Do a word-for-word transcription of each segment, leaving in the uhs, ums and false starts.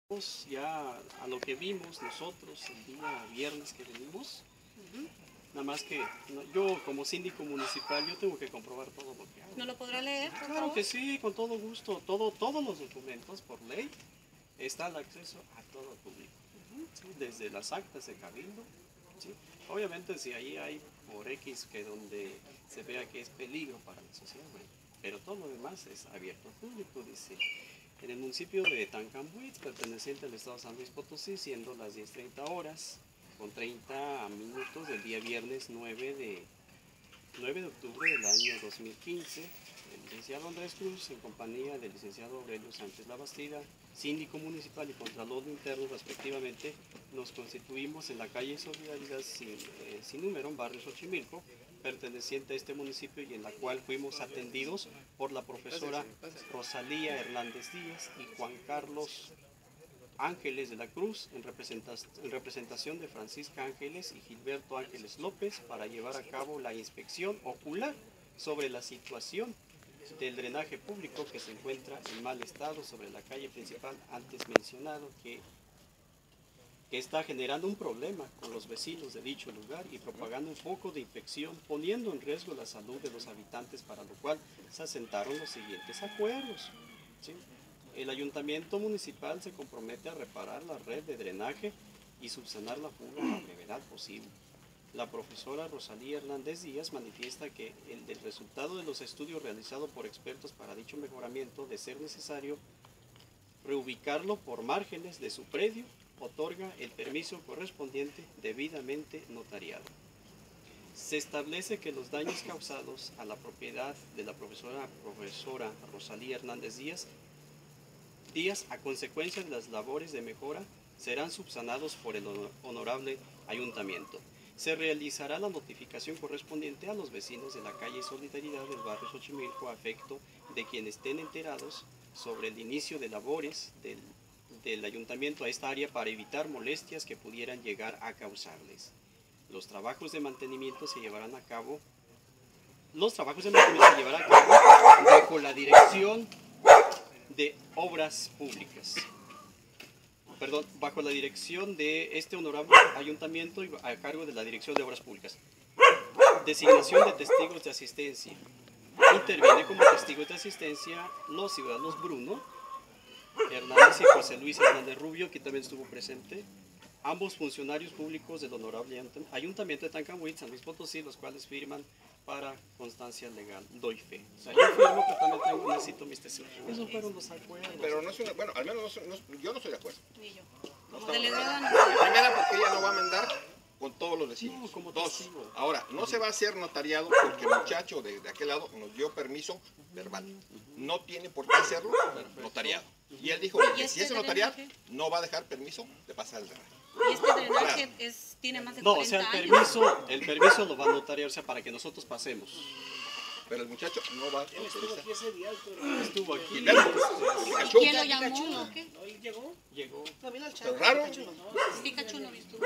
Ya a lo que vimos nosotros el día viernes que venimos, uh-huh. Nada más que no, yo como síndico municipal yo tengo que comprobar todo lo que hago. ¿No lo podrá leer, por Claro favor? que sí, con todo gusto, todo, todos los documentos por ley está el acceso a todo el público, uh-huh. ¿Sí? Desde las actas de cabildo, ¿sí? Obviamente si ahí hay por X que donde se vea que es peligro para la sociedad, bueno, pero todo lo demás es abierto al público, dice. En el municipio de Tancambuitz, perteneciente al estado de San Luis Potosí, siendo las diez treinta horas, con treinta minutos del día viernes nueve de octubre del año dos mil quince, el licenciado Andrés Cruz, en compañía del licenciado Aurelio Sánchez Labastida, síndico municipal y contralor interno respectivamente, nos constituimos en la calle Solidaridad sin, eh, sin número, en barrio Xochimilco, perteneciente a este municipio y en la cual fuimos atendidos por la profesora Rosalía Hernández Díaz y Juan Carlos Ángeles de la Cruz en, en representación de Francisca Ángeles y Gilberto Ángeles López para llevar a cabo la inspección ocular sobre la situación del drenaje público que se encuentra en mal estado sobre la calle principal antes mencionado, que que está generando un problema con los vecinos de dicho lugar y propagando un foco de infección, poniendo en riesgo la salud de los habitantes, para lo cual se asentaron los siguientes acuerdos. ¿Sí? El ayuntamiento municipal se compromete a reparar la red de drenaje y subsanar la fuga a la brevedad posible. La profesora Rosalía Hernández Díaz manifiesta que el del resultado de los estudios realizados por expertos para dicho mejoramiento, de ser necesario reubicarlo por márgenes de su predio, otorga el permiso correspondiente debidamente notariado. Se establece que los daños causados a la propiedad de la profesora, profesora Rosalía Hernández Díaz, Díaz a consecuencia de las labores de mejora serán subsanados por el honorable ayuntamiento. Se realizará la notificación correspondiente a los vecinos de la calle Solidaridad del barrio Xochimilco a efecto de quienes estén enterados sobre el inicio de labores del del ayuntamiento a esta área para evitar molestias que pudieran llegar a causarles. Los trabajos de mantenimiento se llevarán a cabo, los trabajos de mantenimiento se llevarán a cabo bajo la dirección de obras públicas. Perdón, bajo la dirección de este honorable ayuntamiento y a cargo de la dirección de obras públicas. Designación de testigos de asistencia. Interviene como testigos de asistencia los ciudadanos Bruno Hernández y José Luis Hernández Rubio, que también estuvo presente, ambos funcionarios públicos del honorable ayuntamiento de Tancambuitz, San Luis Potosí, los cuales firman para constancia legal. Doy fe. O sea, yo firmo, pero también tengo, necesito mis testigos. Esos fueron los acuerdos. Pero no es una, bueno, al menos no, no, yo no estoy de acuerdo. Ni yo. No Como delegada, no. Primera, porque ella no va a mandar con todos los vecinos. No, como Dos. testigo. Ahora, no se va a hacer notariado porque el muchacho de, de aquel lado nos dio permiso verbal. No tiene por qué hacerlo notariado. Y él dijo que si es notariado, no va a dejar permiso de pasar el drenaje. Y este drenaje claro. es, tiene más de no, cuarenta o sea, el años. permiso, el permiso lo va a notariar, o sea, para que nosotros pasemos. Pero el muchacho no va a Él estuvo aquí ese día, pero... Estuvo aquí. ¿Y ¿Quién lo llamó o qué? ¿No él llegó? Llegó. No, vino al chat. ¿Pero raro? Pikachu no. Pikachu no estuvo.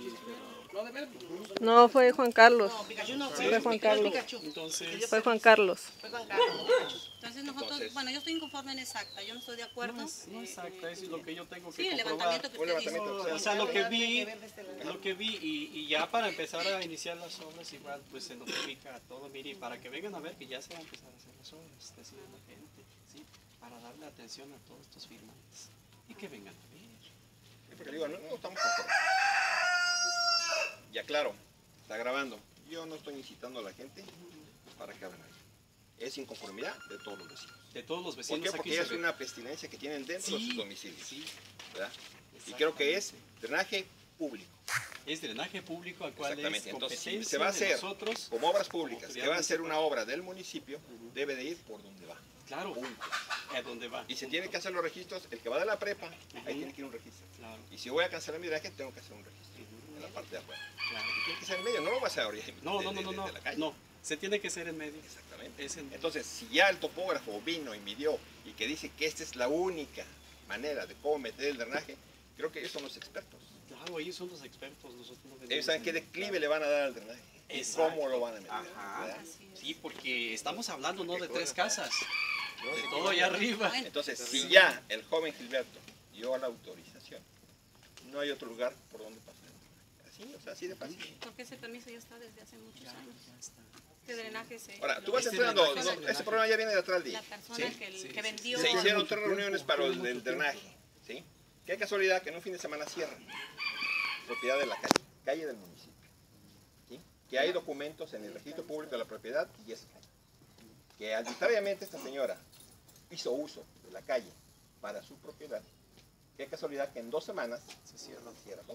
No, de ver, No, fue Juan Carlos. no, Pikachu no. Fue Juan Carlos. Pikachu. Entonces, Fue Juan Carlos. Fue Juan Carlos, Pikachu. Entonces nosotros, Entonces- bueno, yo estoy inconforme en esa acta, yo no estoy de acuerdo. no es, no es exacta, eso es lo que yo tengo que Sí, el comprobar. levantamiento que Un usted levantamiento. hizo. O sea, lo que vi, Tiene que ver desde la- lo que vi y, y ya para empezar a iniciar las obras igual pues se notifica a todo, mire, para que vengan a ver que ya se va a empezar a hacer las obras, decirle a la gente, ¿sí? Para darle atención a todos estos firmantes y que vengan a ver. Sí, porque digo, no, no estamos conformes. Ya claro, está grabando. Yo no estoy incitando a la gente para que hablen ahí. Es inconformidad de todos los vecinos. De todos los ¿Por vecinos qué? aquí Porque se es ve. una pestilencia que tienen dentro de Sí, sus domicilios. sí, ¿Verdad? Y creo que es drenaje público. es drenaje público al cual es Exactamente. Entonces, competencia si se va a de hacer nosotros. como obras públicas, que va a autoridad ser una municipal. obra del municipio, debe de ir por donde va. Claro, Punto. a dónde va. Y se tienen que hacer los registros, el que va de la prepa, ahí tiene que ir un registro. Claro, Y si voy a cancelar mi drenaje, tengo que hacer un registro en la parte de afuera. claro. Y tiene que ser en medio, no lo vas a abrir No, de, no, no, de- no, de- no, de la calle. no, se tiene que hacer en medio. Exactamente. Es en- Entonces, si ya el topógrafo vino y midió y que dice que esta es la única manera de cómo meter el drenaje, creo que ellos son los expertos. Claro, ellos son los expertos, nosotros no venimos Ellos saben en- qué declive le van a dar al drenaje y Exacto. cómo lo van a meter. Ajá. ¿verdad? Sí, porque estamos hablando no de Qué tres cosa. casas, ¿No? de todo allá arriba. Entonces, si ya el joven Gilberto y dio la autorización. No hay otro lugar por donde pasar. Así, o sea, así de fácil. Porque ese permiso ya está desde hace muchos años. Este drenaje se... Ahora, tú lo- vas Este entrando, drenaje- no, ese problema ya viene de atrás de La ahí. persona ¿sí? que, el- Sí, que sí, vendió... Se hicieron tres reuniones para el del drenaje, ¿sí? Qué casualidad que en un fin de semana cierran. Propiedad de la calle, calle del municipio. ¿Sí? Que hay documentos en el registro público de la propiedad y es calle. Que arbitrariamente esta señora hizo uso de la calle para su propiedad. Qué casualidad que en dos semanas Se cierra. se cierra todo.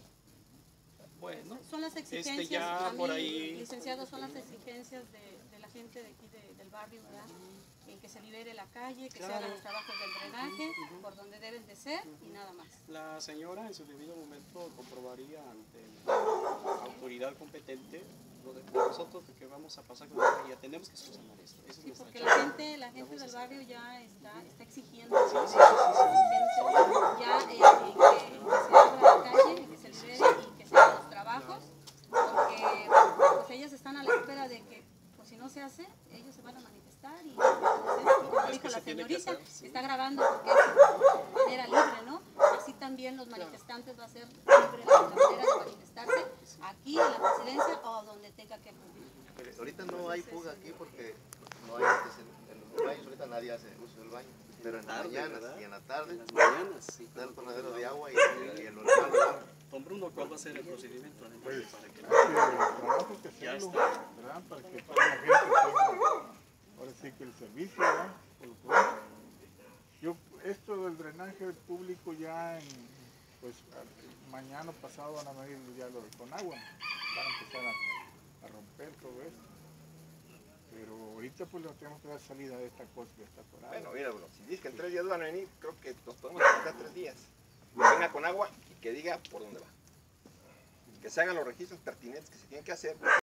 Bueno, Son las exigencias, Este, ya a mí, por ahí- licenciado, son las exigencias de, de la gente de aquí de- del barrio, ¿verdad? En que se libere la calle, que se Claro. hagan los trabajos del drenaje, por donde deben de ser y nada más. la señora en su debido momento comprobaría ante la autoridad competente lo de nosotros de que vamos a pasar con la ya tenemos que subsanar esto. Esa es Sí, nuestra porque chamba. la gente, la gente del barrio ya está, está exigiendo Sí, sí, sí, sí, urgente, ya eh, en que, en que se abra la calle, en que se libere y que se hagan los trabajos, porque pues ellos están a la espera de que, pues si no se hace, ellos se van a manifestar y pues, es, como es dijo que la se tiene que señorita, hacer, sí. está grabando porque es de manera libre, ¿no? Así también los manifestantes va a ser libre la manera de manifestarse aquí en la presidencia o donde tenga que acudir. Pero ahorita no hay fuga aquí porque no hay antes en, en los baños, ahorita nadie hace uso del baño. Pero en las Tarde, mañanas ¿verdad? y en la tarde En las mañanas, sí. está el tornadero de agua y, y el normal lugar. Don Bruno, ¿cuál va a ser el procedimiento? Pues, para que hay que, trabajo que Ya hacerlo, está. ¿verdad? Para que toda la gente tenga, ahora sí que el servicio, ¿verdad? Por lo pronto. Yo, esto del drenaje público ya, en, pues, a- mañana pasado van a venir ya lo de Conagua, van a empezar a, a romper todo esto. Pero ahorita pues le tenemos que dar salida a esta cosa que está atorada. Bueno, mira, Bruno, si dices que en tres días van a venir, creo que nos podemos aguantar tres días. Que venga con agua y que diga por dónde va. Que se hagan los registros pertinentes que se tienen que hacer.